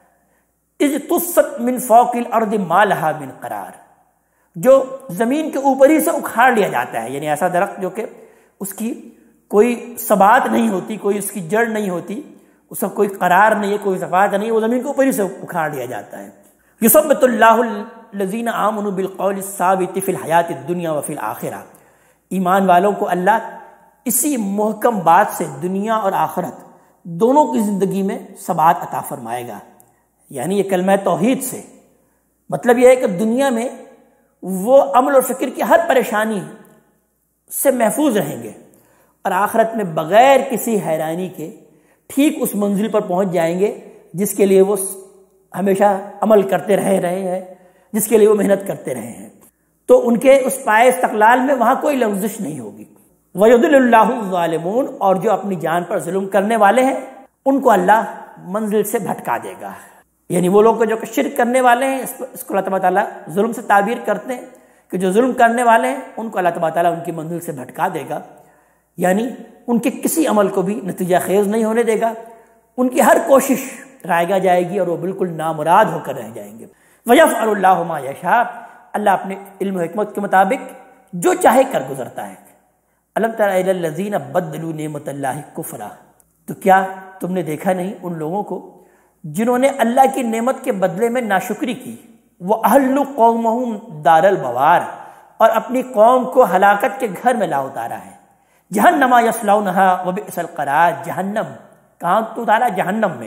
اذ تُسَّتْ مِنْ فَوْقِ الْأَرْضِ مَا لَهَا مِنْ قَرَارٍ، جو زمین کے اوپر ہی سے اکھاڑ لیا جاتا ہے، یعنی ایسا درخت جو کہ اس کی کوئی ثبات نہیں ہوتی، کوئی اس کی جڑ نہیں ہوتی، اس کا کوئی قرار نہیں ہے، کوئی ثبات نہیں ہے، وہ زمین کے اوپر ہی سے اکھاڑ لیا جاتا ہے۔ یثبت اللہ الذین آمنوا بالقول الثابت فی الحیات الدنیا وفی الآخرہ، ایمان والوں کو اللہ اسی محکم بات سے دنیا اور آخرت دونوں کی زندگی میں ثبات عطا فرمائے گا، یعنی یہ کلمہ توحید سے مطلب یہ ہے کہ دنیا میں وہ عمل اور فکر کی ہر پریشانی سے محفوظ رہیں گے، اور آخرت میں بغیر کسی حیرانی کے ٹھیک اس منزل پر پہنچ جائیں گے جس کے لیے وہ ہمیشہ عمل کرتے رہے ہیں، جس کے لیے وہ محنت کرتے رہے ہیں، تو ان کے اس پائے استقلال میں وہاں کوئی لغزش نہیں ہوگی۔ وَيُضِلُّ اللَّهُ الظَّالِمُونَ، اور جو اپنی جان پر ظلم کرنے والے ہیں ان کو اللہ منزل سے بھٹکا دے گا، یعنی وہ لوگ جو کہ شرک کرنے والے ہیں اس کو اللہ تعالیٰ ظلم سے تعبیر کرتے ہیں کہ جو ظلم کرنے والے ہیں ان کو اللہ تعالیٰ ان کی منزل سے بھٹکا دے گا، یعنی ان کے کسی عمل کو بھی نتیجہ خیز نہیں ہونے دے گا، ان کی ہر کوشش رائگاں جائے گی اور وہ بالکل نامراد ہو کر رہ جائیں گے۔ وَيَفْعَلُ اللَّهُ مَا يَشَاءُ، اللہ اپنے علم و حکمت کے مطابق جو چاہے کر گزرتا ہے۔ أَلَمْ تَرَ إِلَى الَّذِينَ بَدَّلُوا نِعْمَةَ اللَّهِ كُفْرًا، تو کیا تم نے دیکھا نہیں ان لوگوں کو جنہوں نے اللہ کی نعمت کے بدلے میں ناشکری کی، وَأَحَلُّوا قَوْمَهُمْ دَارَ الْبَوَارِ، اور اپنی قوم کو ہلاکت کے گھر میں لا اتارا ہے۔ جہنم یصلونھا وبئس القرار، جہنم کہاں تو اتارا؟ جہنم میں،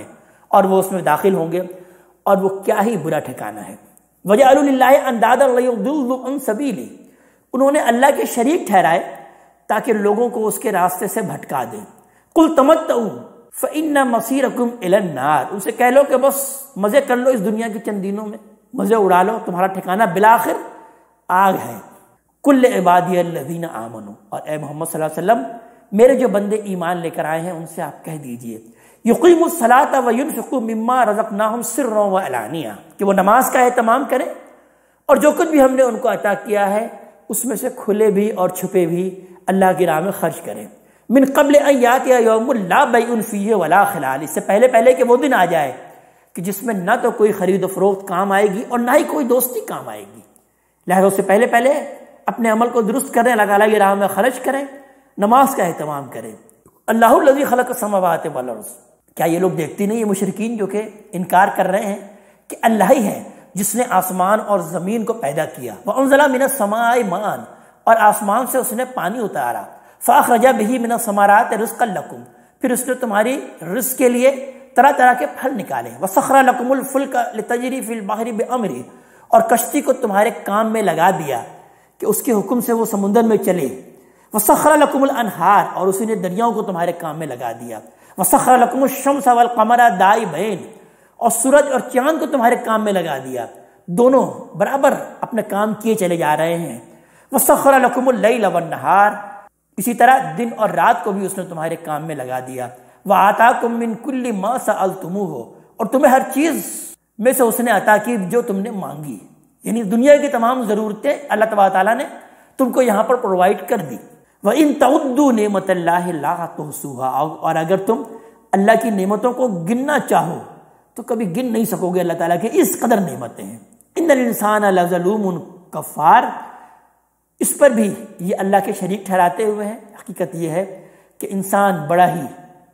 اور وہ اس میں داخل ہوں گے، اور وہ کیا ہی برا ٹھکانہ ہے۔ وَجَعَلُوا لِلَّهِ أَندَادًا لِيُضِلُّوا عَن سَبِيلِهِ، انہوں نے اللہ کے شریک ٹھہرائے تاکہ لوگوں کو اس کے راستے سے بھٹکا دیں۔ قُلْ تَمَتَّعُوا فَإِنَّ مَصِيرَكُمْ إِلَى النَّارِ، ان سے کہہ لو کہ بس مزے کر لو اس دنیا کے چند دنوں میں، مزے اڑا لو، تمہارا ٹھکانہ بالآخر آگ ہے۔ کل عبادی الذین آمنوا، اور اے محمد صلی اللہ علیہ وسلم میرے جو بندے ایمان لے کر آئے ہیں ان سے آپ کہہ دیجئے یقیموا الصلاۃ وینفقوا مما رزقناہم سرا وعلانیہ، کہ وہ نماز کا اہتمام کریں اور جو کچھ بھی ہم نے ان کو عطا کیا ہے اس میں سے کھلے بھی اور چھپے بھی اللہ کی راہ میں خرچ کریں۔ من قبل ان یاتی یوم لا بیع فیہ ولا خلال، اس سے پہلے کہ وہ دن آ جائے کہ جس میں نہ تو کوئی خرید و فروخت کام آئے گی اور نہ ہی کوئی دوستی کام آئے گی۔ لہذا اس سے پہلے اپنے عمل کو درست کریں، اللہ تعالیٰ کی راہ میں خرچ کریں، نماز کا اہتمام کریں۔ اللہ الذی خلق السماوات والارض، کیا یہ لوگ دیکھتے نہیں، یہ مشرکین جو کہ انکار کر رہے ہیں کہ اللہ ہی ہے جس نے آسمان اور زمین کو پیدا کیا، وَأَنزَلَ مِنَ السَّمَاءِ مَاءً، اور آسمان سے اس نے پانی اتارا، فَأَخْرَجَ بِهِ مِنَ الثَّمَرَاتِ رِزْقًا لَكُمْ، پھر اس نے تمہاری رزق کے لیے طرح طرح کے پھل نکالے، وَسَخَّرَ لَكُمُ الْفُلْكَ لِتَجْرِيَ فِي الْبَحْرِ بِأَمْرِهِ، اور کشتی کو تمہارے کام میں لگا دیا کہ اس کے حکم سے وہ سمندر میں چلے، وَسَخَّرَ لَكُمُ الْأَنْهَارَ، اور اسی نے دریاؤں کو تمہارے کام میں لگا دیا، وَسَخَّرَ لَكُمُ الشَّمْسَ وَالْقَمَرَ دَائِبَيْنِ، اور سورج اور چاند کو تمہارے کام میں لگا دیا، دونوں برابر اپنے کام کیے چلے جا رہے ہیں۔ وَسَخَّرَ لَكُمُ اللَّيْلَ وَالنَّهَارَ، اسی طرح دن اور رات کو بھی اس نے تمہارے کام میں لگا دیا۔ وَآتَاكُم مِّن كُلِّ مَا سَأَلْتُمُوهُ، اور تمہیں ہر چیز میں سے اس نے عطا کی جو تم نے مانگی، یعنی دنیا کی تمام ضرورتیں اللہ تبارک تعالیٰ نے تم کو یہاں پر پرووائڈ کر دی۔ وَإِن تَعُدُّوا نِعْمَتَ اللَّهِ لَا تُحْصُوهَا، اور اگر تم اللہ کی نعمتوں کو گننا چاہو تو کبھی گن نہیں سکو گے اللہ تعالیٰ کی اس قدر نعمتیں ہیں۔ إِنَّ الْإِنسَانَ لَظَلُومٌ کفار، اس پر بھی یہ اللہ کے شریک ٹھہراتے ہوئے ہیں۔ حقیقت یہ ہے کہ انسان بڑا ہی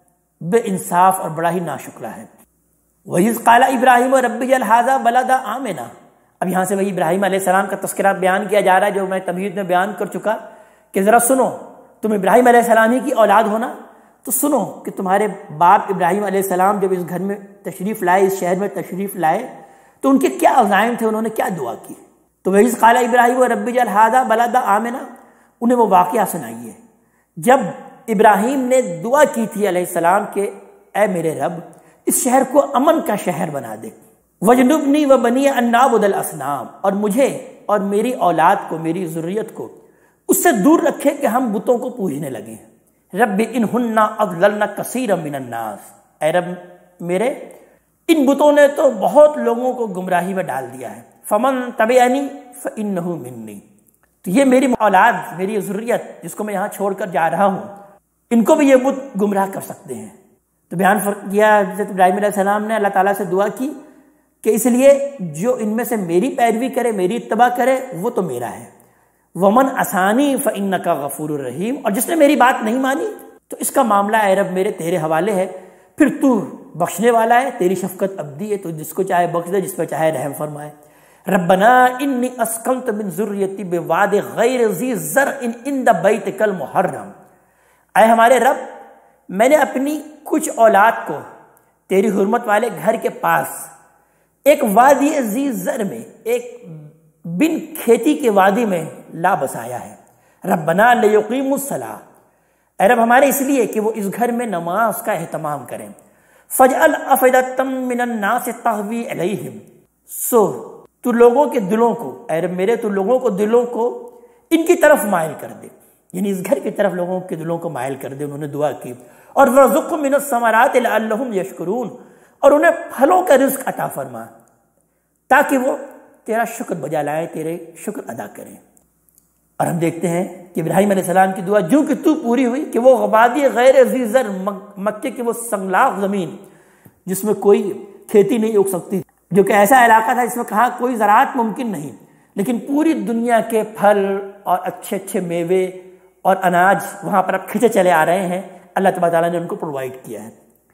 بے انصاف اور بڑا ہی ناشکرا ہے۔ وَإِذْ قَالَ إِبْرَاهِيمُ رَبِّ اجْعَلْ هَٰذَا بَلَدًا آمِنًا، اب یہاں سے وہی ابراہیم علیہ السلام کا تذکرہ بیان کیا جا رہا ہے جو میں تمہید میں بیان کر چکا، کہ ذرا سنو، تم ابراہیم علیہ السلام ہی کی اولاد ہونا تو سنو کہ تمہارے باپ ابراہیم علیہ السلام جب اس گھر میں تشریف لائے، اس شہر میں تشریف لائے تو ان کے کیا عزائم تھے، انہوں نے کیا دعا کی۔ تو وَإِذْ قَالَ إِبْرَاهِيمُ رَبِّ اجْعَلْ هَٰذَا بَلَدًا آمِنًا، انہیں وہ واقعہ سنائیے جب ابراہیم نے دعا کی تھی علیہ السلام کہ اے میرے رب اس شہر کو امن کا شہر بنا دے، وَجْنُبْنِي وَبَنِيَّ أَن نَّعْبُدَ الْأَصْنَامَ، اور مجھے اور میری اولاد کو، میری ذریت کو اس سے دور رکھے کہ ہم بتوں کو پوجنے لگیں۔ رب انہن اضللن کثیرا من الناس، اے رب میرے ان بتوں نے تو بہت لوگوں کو گمراہی میں ڈال دیا ہے۔ فمن تبعنی فانہ منی، تو یہ میری اولاد، میری ذریت جس کو میں یہاں چھوڑ کر جا رہا ہوں، ان کو بھی یہ بت گمراہ کر سکتے ہیں۔ تو بیان کیا حضرت ابراہیم علیہ السلام نے اللہ تعالیٰ سے دعا کی کہ اس لیے جو ان میں سے میری پیروی کرے، میری اتباع کرے، وہ تو میرا ہے۔ ومن عصانی فانک غفور الرحیم، اور جس نے میری بات نہیں مانی تو اس کا معاملہ اے رب میرے تیرے حوالے ہے، پھر تو بخشنے والا ہے، تیری شفقت ابدی ہے، تو جس کو چاہے بخش دے، جس پہ چاہے رحم فرمائے۔ ربنا انی اسکنت من ذریتی بواد غیر ذی زرع عند بیتک المحرم، اے ہمارے رب میں نے اپنی کچھ اولاد کو تیری حرمت والے گھر کے پاس ایک وادی ذی زرع میں، ایک بن کھیتی کے وادی میں لا بسایا ہے۔ ربنا لیقیموا الصلاۃ، اے رب ہمارے اس لیے کہ وہ اس گھر میں نماز کا اہتمام کریں۔ فاجعل افئدۃ من الناس تہوی الیہم، سو تو لوگوں کے دلوں کو، اے رب میرے تو لوگوں کو دلوں کو ان کی طرف مائل کر دے، یعنی اس گھر کی طرف لوگوں کے دلوں کو مائل کر دے۔ انہوں نے دعا کی، اور وارزقهم من الثمرات لعلهم یشکرون، اور انہیں پھلوں کا رزق عطا فرما تاکہ وہ تیرا شکر بجا لائیں، تیرے شکر ادا کریں۔ اور ہم دیکھتے ہیں کہ ابراہیم علیہ السلام کی دعا جو کہ تو پوری ہوئی، کہ وہ وادی غیر ذی زرع، مکے کی وہ سنگلاخ زمین جس میں کوئی کھیتی نہیں اگ سکتی، جو کہ ایسا علاقہ تھا جس میں کہاں کوئی زراعت ممکن نہیں، لیکن پوری دنیا کے پھل اور اچھے اچھے میوے اور اناج وہاں پر اب کھنچے چلے آ رہے ہیں، اللہ تبارک تعالیٰ نے ان کو پرووائڈ کیا ہے۔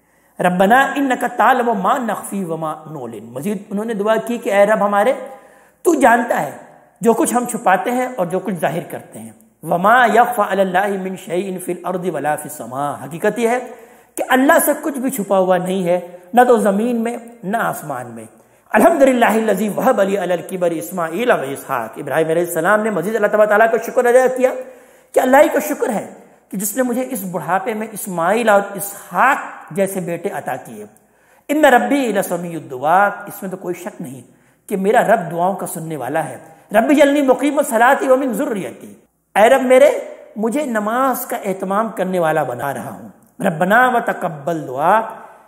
ربنا انک تعلم ما نخفی وما نعلن، مزید انہوں نے دعا کی کہ اے رب ہمارے تو جانتا ہے جو کچھ ہم چھپاتے ہیں اور جو کچھ ظاہر کرتے ہیں۔ وما یخفی علی اللہ من شیء فی الارض ولا فی السماء، حقیقت یہ ہے کہ اللہ سے کچھ بھی چھپا ہوا نہیں ہے، نہ تو زمین میں نہ آسمان میں۔ الحمدللہ الذی وہب لی علی الکبر اسماعیل و اسحاق، ابراہیم علیہ السلام نے مزید اللہ تعالیٰ کا شکر ادا کیا کہ اللہ ہی کا شکر ہے کہ جس نے مجھے اس بڑھاپے میں اسماعیل اور اسحاق جیسے بیٹے عطا کیے۔ ان ربی لسمیع الدعاء، اس میں تو کوئی شک نہیں کہ میرا رب دعاؤں کا سننے والا ہے۔ رب اجعلنی مقیم الصلاۃ ومن ذریتی، اے رب میرے مجھے نماز کا اہتمام کرنے والا بنا رہا ہوں۔ ربنا وتقبل دعا،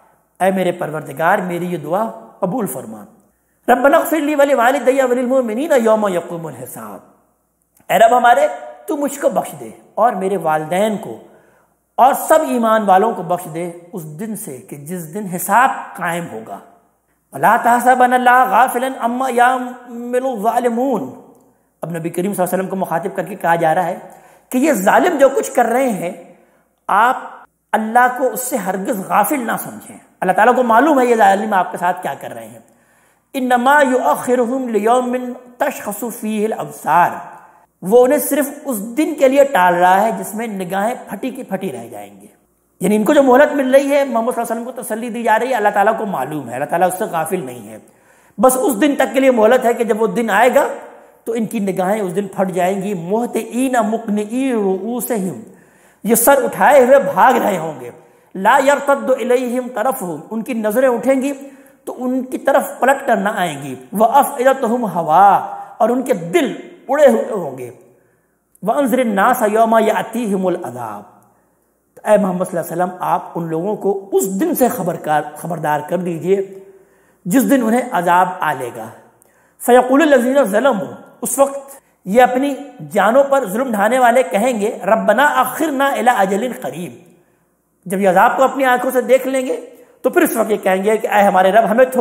اے میرے پروردگار میری یہ دعا قبول فرما۔ ربنا اغفر لی ولوالدی وللمؤمنین یوم یقوم الحساب، اے رب ہمارے تو مجھ کو بخش دے اور میرے والدین کو اور سب ایمان والوں کو بخش دے اس دن سے کہ جس دن حساب قائم ہوگا۔ وَلَا تَحْسَبَنَّ اللَّهَ غَافِلًا عَمَّا يَعْمَلُ الظَّالِمُونَ، اب نبی کریم صلی اللہ علیہ وسلم کو مخاطب کر کے کہا جا رہا ہے کہ یہ ظالم جو کچھ کر رہے ہیں آپ اللہ کو اس سے ہرگز غافل نہ سمجھیں۔ اللہ تعالیٰ کو معلوم ہے یہ ظالم آپ کے ساتھ کیا کر رہے ہیں۔ انما یؤخرہم لیوم تشخص فیہ الابصار، وہ انہیں صرف اس دن کے لیے ٹال رہا ہے جس میں نگاہیں پھٹی کی پھٹی رہ جائیں گے۔ یعنی ان کو جو مہلت مل رہی ہے، محمد صلی اللہ علیہ وسلم کو تسلی دی جا رہی ہے، اللہ تعالیٰ کو معلوم ہے، اللہ تعالیٰ اس سے غافل نہیں ہے۔ بس اس دن تک کے لیے مہلت ہے کہ جب وہ دن آئے گا تو ان کی نگاہیں اس دن پھٹ جائیں گی۔ مہطعین مقنعی رؤوسہم، یہ سر اٹھائے ہوئے بھاگ رہے ہوں گے۔ لا یرتد الیہم طرفہم، ان کی نظریں اٹھیں گی تو ان کی طرف پلٹ کر نہ آئیں گی۔ وافئدتہم ہوا، اور ان کے دل اڑے ہوئے ہوں گے۔ وانذر الناس یوم یاتیہم العذاب، اے محمد صلی اللہ علیہ وسلم آپ ان لوگوں کو اس دن سے خبردار کر دیجئے جس دن انہیں عذاب آلے گا۔ فیقول الذین ظلموا، اس وقت یہ اپنی جانوں پر ظلم ڈھانے والے کہیں گے ربنا اخرنا الی اجل قریب، جب یہ عذاب کو اپنی آنکھوں سے دیکھ لیں گے تو پھر اس وقت یہ کہیں گے کہ اے ہمارے رب ہمیں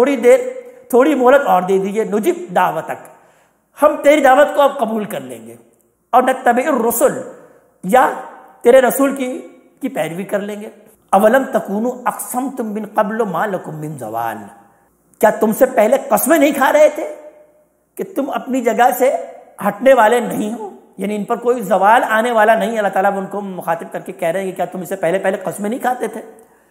تھوڑی مہلت اور دے دیجئے، نجب دعوتک، ہم تیری دعوت کو اب قبول کر لیں گے اور نتبع الرسل، یا تیرے رسول کی پیروی کر لیں گے۔ اولم تکونوا اقسمتم من قبل ما لکم من زوال، کیا تم سے پہلے قسمیں نہیں کھا رہے تھے کہ تم اپنی جگہ سے ہٹنے والے نہیں ہو، یعنی ان پر کوئی زوال آنے والا نہیں۔ اللہ تعالیٰ ان کو مخاطب کر کے کہہ رہے ہیں کہ کیا تم اس سے پہلے قسمیں نہیں کھاتے تھے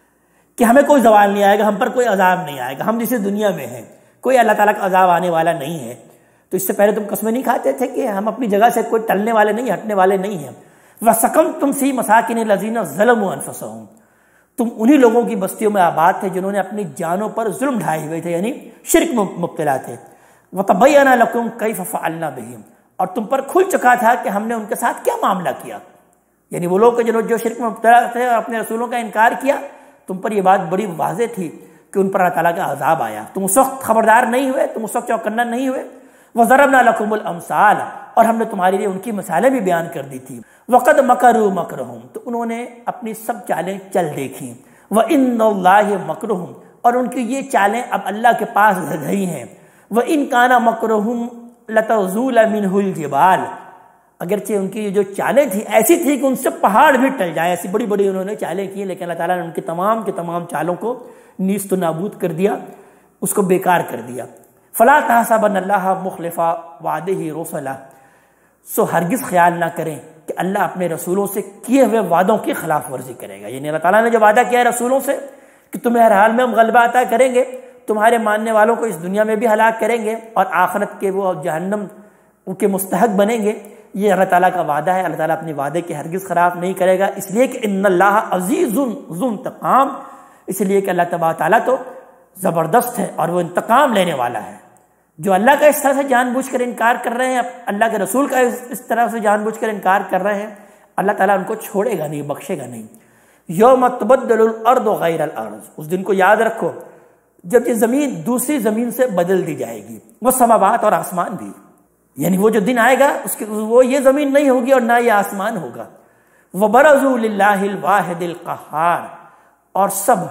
کہ ہمیں کوئی زوال نہیں آئے گا، ہم پر کوئی عذاب نہیں آئے گا، ہم جس دنیا میں ہیں کوئی اللہ تعالیٰ کا عذاب آنے والا نہیں ہے، تو اس سے پہلے تم قسمیں نہیں کھاتے تھے کہ ہم اپنی جگہ سے کوئی ٹلنے والے نہیں، ہٹنے والے نہیں ہیں۔ وَسَكَنْتُمْ فِي مَسَاكِنِ الَّذِينَ ظَلَمُوا أَنفُسَهُمْ، تم انہی لوگوں کی بستیوں میں آباد تھے جنہوں نے اپنی جانوں پر ظلم ڈھائے ہوئے تھے، یعنی شرک میں مبتلا تھے۔ وَتَبَيَّنَ لَكُمْ كَيْفَ فَعَلْنَا بِهِمْ، اور تم پر کھل چکا تھا کہ ہم نے ان کے ساتھ کیا معاملہ کیا، یعنی وہ لوگ جو شرک میں مبتلا تھے اور اپنے رسولوں کا انکار کیا، تم پر یہ بات بڑی واضح تھی کہ ان پر اللہ تعالیٰ کا عذاب آیا، تم اس وقت خبردار نہیں ہوئے، تم اس وقت چوکنا نہیں ہوئے۔ وَضَرَبْنَا لَكُمُ الْأَمْثَالَ، اور ہم نے تمہارے لیے ان کی مثالیں بھی بیان کر دی تھی۔ وَقَدْ مَكَرُوا مَكْرَهُمْ، تو انہوں نے اپنی سب چالیں چل دیکھیں۔ وَإِنَّ اللَّهَ مَكْرُهُمْ، اور ان کی یہ چالیں اب اللہ کے پاس رہی ہیں۔ وَإِنْ كَانَ مَكْرُهُمْ لَتَزُولَ مِنْهُ الْجِبَالُ، اگرچہ ان کی جو چالیں تھیں ایسی تھی کہ ان سے پہاڑ بھی ٹل جائیں، ایسی بڑی بڑی انہوں نے چالیں کی، لیکن اللہ تعالیٰ نے ان کی تمام چالوں کو نیست و نابود کر دیا، اس کو بیکار کر دیا۔ فَلَا تَحْسَبَنَّ اللَّهَ مُخْلِفَ وَعْدِهِ رُسُلَهُ، سو ہرگز خیال نہ کریں کہ اللہ اپنے رسولوں سے کیے ہوئے وعدوں کی خلاف ورزی کرے گا، یعنی اللہ تعالیٰ نے جو وعدہ کیا ہے رسولوں سے کہ تمہیں ہر حال میں ہم غلبہ عطا کریں گے، تمہارے ماننے والوں کو اس دنیا میں بھی ہلاک کریں گے اور آخرت کے وہ جہنم کے مستحق بنیں گے، یہ اللہ تعالیٰ کا وعدہ ہے۔ اللہ تعالیٰ اپنے وعدے کے ہرگز خلاف نہیں کرے گا، اس لیے کہ ان اللہ عزیز ذو انتقام، اس لیے کہ اللہ تبارک تعالیٰ تو زبردست ہے اور وہ انتقام لینے والا ہے۔ جو اللہ کا اس طرح سے جان بوجھ کر انکار کر رہے ہیں، اللہ کے رسول کا اس طرح سے جان بوجھ کر انکار کر رہے ہیں، اللہ تعالیٰ ان کو چھوڑے گا نہیں، بخشے گا نہیں۔ یوم تبدل الارض غیر الارض، اس دن کو یاد رکھو جب یہ زمین دوسری زمین سے بدل دی جائے گی، وہ سماوات اور آسمان بھی، یعنی وہ جو دن آئے گا وہ یہ زمین نہیں ہوگی اور نہ یہ آسمان ہوگا۔ وَبَرَزُوا لِلَّهِ الْوَاحِدِ الْقَهَّارِ، اور سب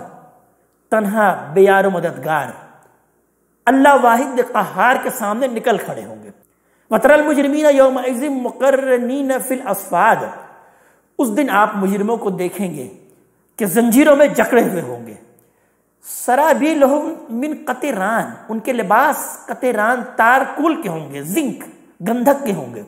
تنہا بے یار و مددگار اللہ واحد قہار کے سامنے نکل کھڑے ہوں گے۔ وَتَرَى الْمُجْرِمِينَ يَوْمَئِذٍ مُقَرَّنِينَ فِي الْأَصْفَادِ، اس دن آپ مجرموں کو دیکھیں گے کہ زنجیروں میں جکڑے ہوئے ہوں گے۔ سرابیلہم من قطران، ان کے لباس قطران تارکول کے ہوں گے، زنک گندھک کے ہوں گے۔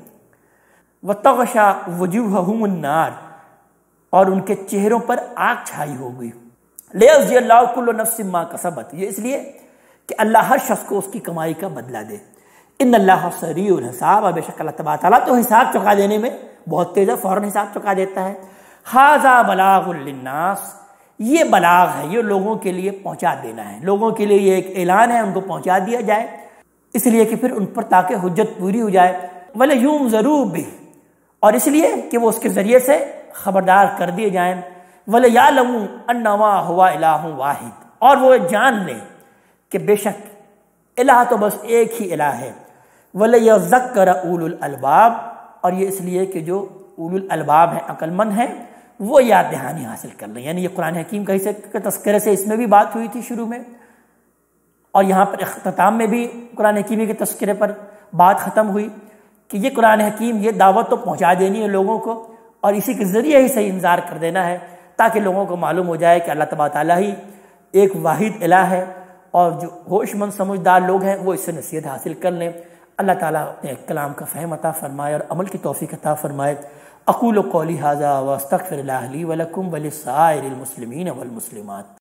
وَتَغْشَى وُجُوهَهُمُ النَّارُ، اور ان کے چہروں پر آگ چھائی ہوگی۔ لیجزی اللہ کل نفس ما کسبت، یہ اس لیے کہ اللہ ہر شخص کو اس کی کمائی کا بدلہ دے۔ ان اللہ سریع الحساب، بے شک اللہ تبارک تعالیٰ تو حساب چکا دینے میں بہت تیز ہے، فوراً حساب چکا دیتا ہے۔ ھذا بلاغ للناس، یہ بلاغ ہے، یہ لوگوں کے لیے پہنچا دینا ہے، لوگوں کے لیے یہ ایک اعلان ہے، ان کو پہنچا دیا جائے اس لیے کہ پھر ان پر تاکہ حجت پوری ہو جائے۔ وَلِيُنذَرُوا بِهِ، اور اس لیے کہ وہ اس کے ذریعے سے خبردار کر دیے جائیں۔ وَلِيَعْلَمُوا أَنَّمَا هُوَ إِلَٰهٌ وَاحِدٌ، اور وہ جان لیں کہ بے شک الہ تو بس ایک ہی الہ ہے۔ وَلِيَذَّكَّرَ أُولُو الْأَلْبَابِ، اور یہ اس لیے کہ جو اولو الالباب ہیں، عقل مند ہیں، وہ یاد دہانی حاصل کر لیں۔ یعنی یہ قرآن حکیم کا حصے کے تذکرے سے اس میں بھی بات ہوئی تھی شروع میں، اور یہاں پر اختتام میں بھی قرآن حکیمی کے تذکرے پر بات ختم ہوئی کہ یہ قرآن حکیم یہ دعوت تو پہنچا دینی ہے لوگوں کو، اور اسی کے ذریعے ہی صحیح انذار کر دینا ہے تاکہ لوگوں کو معلوم ہو جائے کہ اللہ تبارک تعالیٰ ہی ایک واحد الہ ہے، اور جو ہوش مند سمجھدار لوگ ہیں وہ اس سے نصیحت حاصل کر لیں۔ اللہ تعالیٰ اپنے کلام کا فہم عطا فرمائے اور عمل کی توفیق عطا فرمائے۔ اقول قولی ھذا واستغفر اللہ لی ولکم ولسائر المسلمین والمسلمات۔